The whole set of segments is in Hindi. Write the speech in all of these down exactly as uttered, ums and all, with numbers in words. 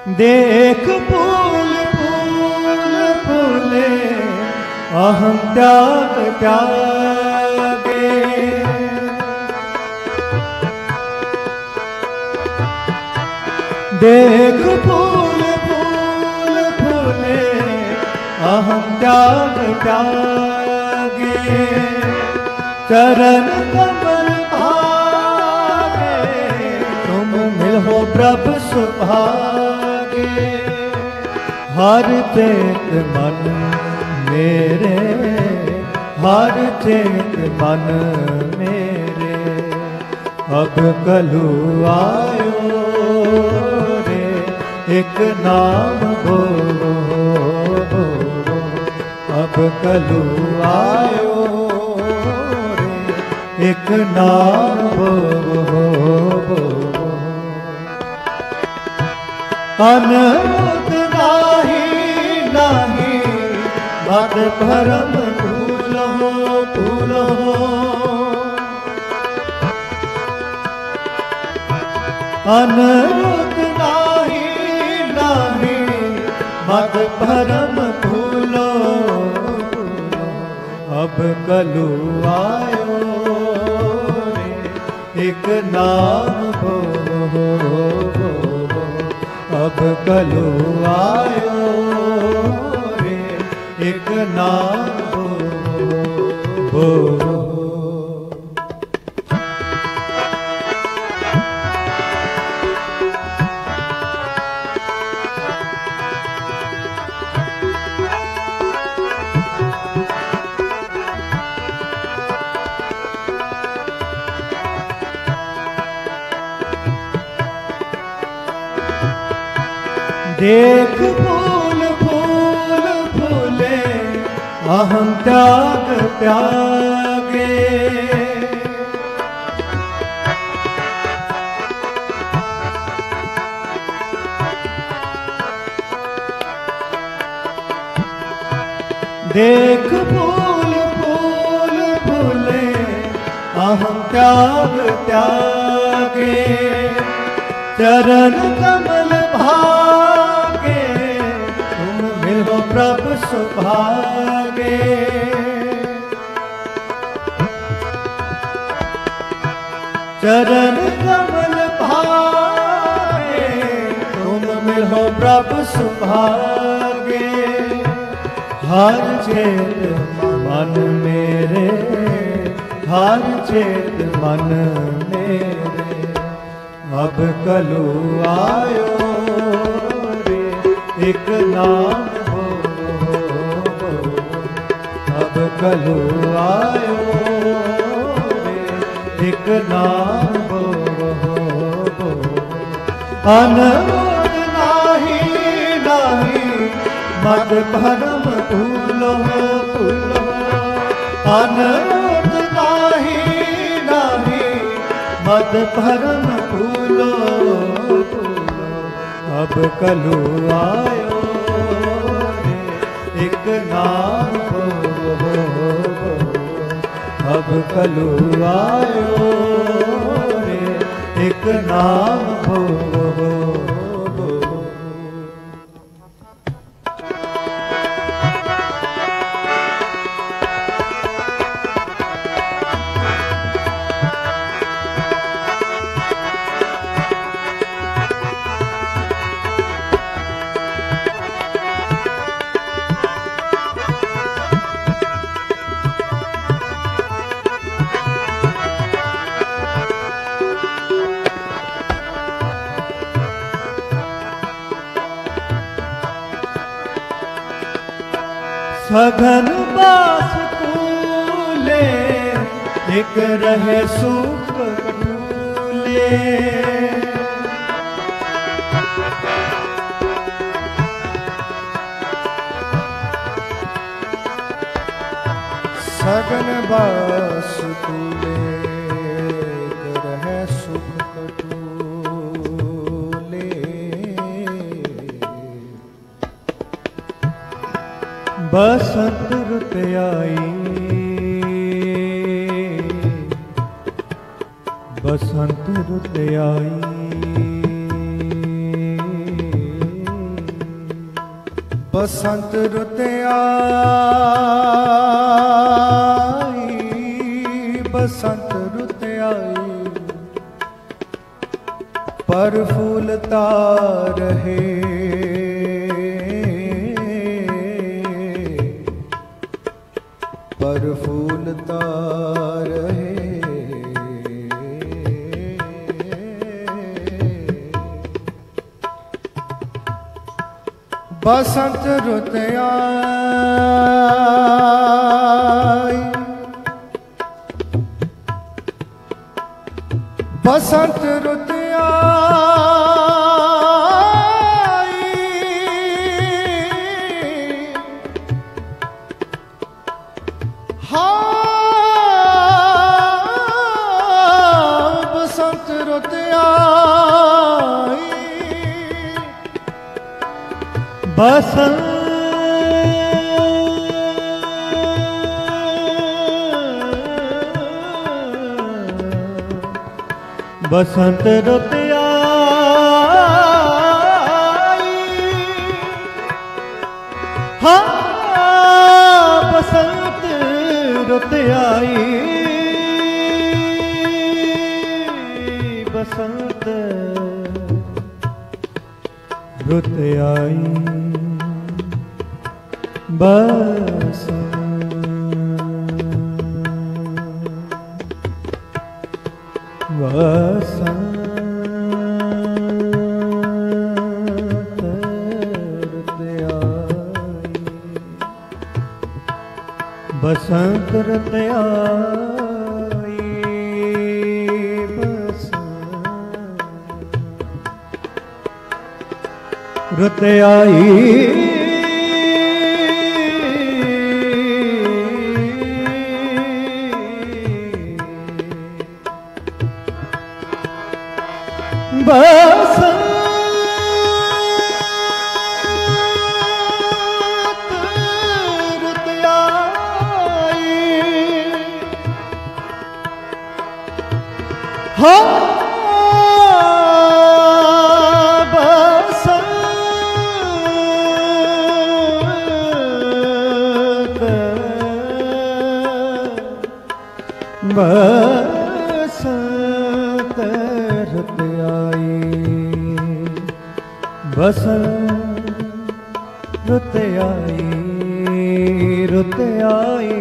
देख फूल फूल फूले अहम त्याग त्यागे। देख फूल फूल फूले अहम त्याग त्यागे। चरण कमल भागे तुम मिलो प्रभु सुभागे। हर चेत मन मेरे हर चेत मन मेरे अब कलू आयो रे एक नाम बोलो बोलो अब कलू आयो रे एक नाम बोलो बोलो। अनंत नाही नाही मत भरम भूलो भूलो। अनंत नाही नाही मत भरम भूलो। अब कलू आयो रे एक नाम बोलो बोलो अब कलू आयो रे एक नाम बोलो बोलो। देख फूल फूल फूले अहम त्याग त्यागे। देख फूल फूल फूले अहम त्याग त्यागे। चरण कमल भागे तुम मिलो प्रभु सुभागे। चरण कमल भागे तुम मिलो प्रभु सुभागे। हर चेत मन मेरे हर चेत मन मेरे अब कलू आयो रे एक नाम बोलो बोलो अब कलू आयो रे एक नाम बोलो बोलो। अनंत नाही नाही मत भरम भूलो भूलो। अनंत नाही नाही मत भरम भूलो भूलो। अब कलू आयो रे एक नाम बोलो बोलो अब कलू आयो रे एक नाम बोलो बोलो। सघन बास कूले एक रहे सुख कूले। सघन बास कूले एक रहे सुख कूले। बसंत रुत आई बसंत रुत आई बसंत रुत आई, बसंत रुत आई, पर फूलता रहे, पर फूलता रहे। बसंत रुत आई, बसंत रुत आई, हाँ बसंत रुत आई, बसंत बसंत रुत आई, हाँ बसंत रुत आई, बसंत रुत आई, बसंत बसंत रुत आई, बसंत रुत आई, बसंत रुत आई, हाँ बसंत बसंत रुत आई, बसंत रुत आई, रुत आई,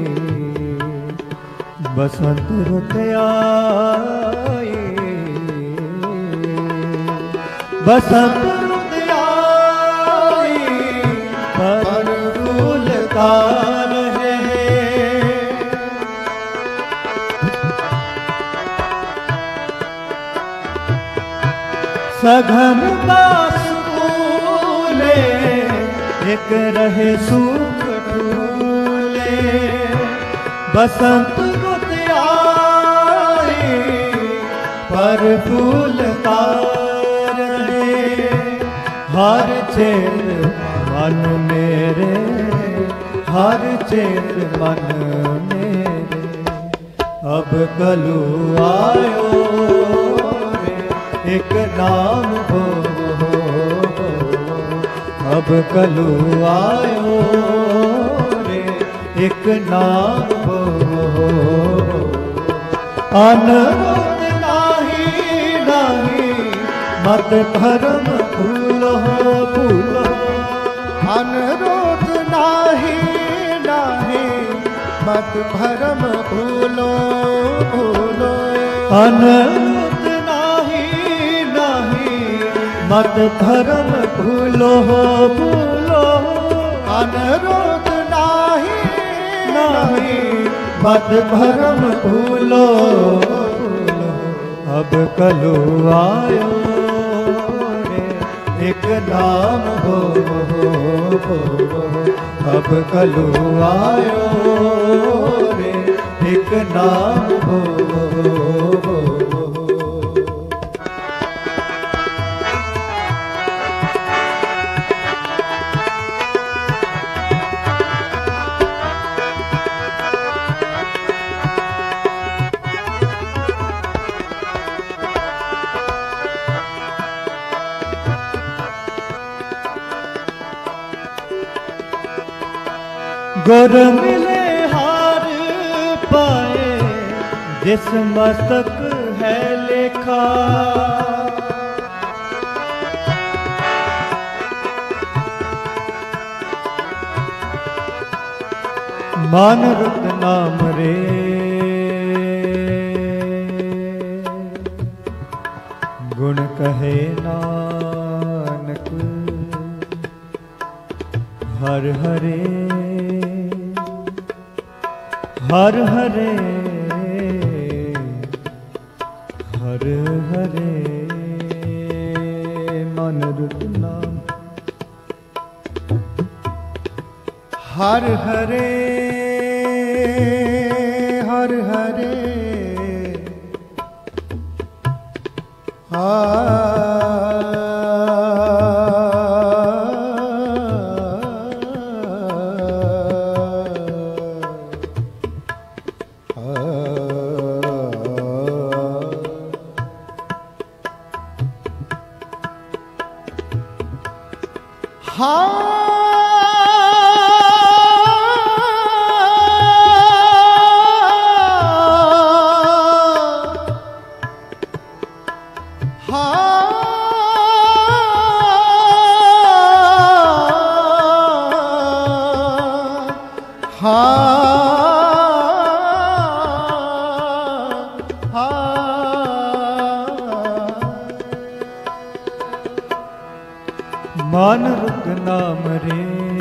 बसंत रुत आई, बसंत रुत आई, पर फूलता रहे, सघन दास फूले, एक रहे सुख फूले, बसंत रुत आई, पर फूलता रहे, हर चेत मन मेरे, हर चेत मन मेरे, अब कलू आयो एक नाम हो, अब कलू आयो रे एक नाम हो, अनरोध नाही नाही मत धर्म भूलो भूलो, अनुरोध नाही नाही मत भरम भूलो भूलो, अनुरोध नाही नाही मत धर्म भूलो भूलो, अनुरोध नाही नाही मत भरम भूलो भूलो, अब कलू आयो रे एक नाम हो, अब कलू आयो रे एक नाम हो। गुर मिले हार पाए जिस मस्तक है लेखा। मान रुत नाम रे गुण कहे नानक हर हरे हर हरे हर हरे मन रुत नाम हर हरे हर हरे मान रुत नाम रे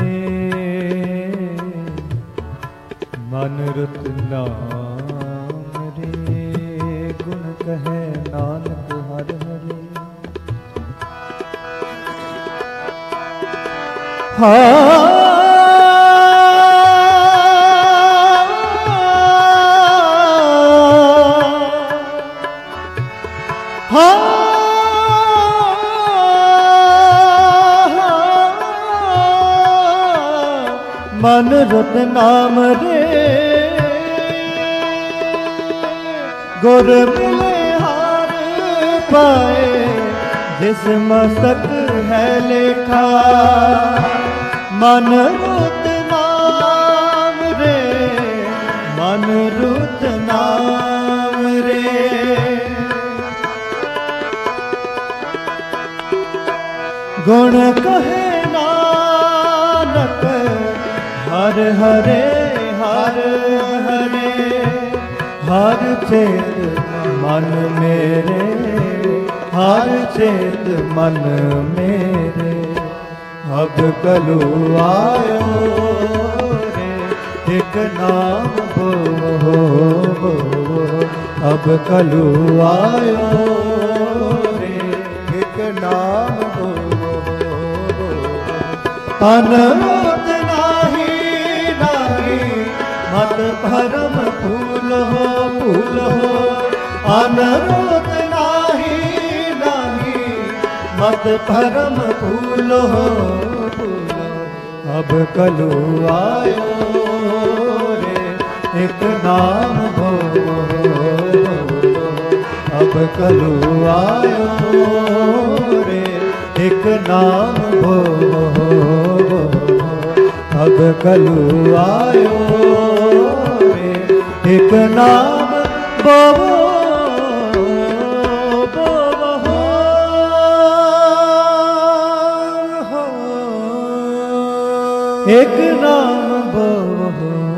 मन रुत नाम रे गुण कहे नानक हर हरे। हाँ मन रुत नाम रे गुर मिले हार पाए जिस मस्तक है लेखा। मन रुत नाम रे मन रुत नाम रे गुण कहे नानक हर हरे हर हरे हर चेत मन मेरे हर चेत मन मेरे। अब कलु आयो रे एक नाम बो बो अब कलु आयो रे एक नाम बो अनरूत मत भरम फूल हो फूल हो अनरूत नाही नाही मत भरम फूल हो फूल। अब कलु आयो रे एक नाम भो अब कलु आयो रे एक नाम भो अब कलु आयो एक नाम बो बो हो एक नाम बो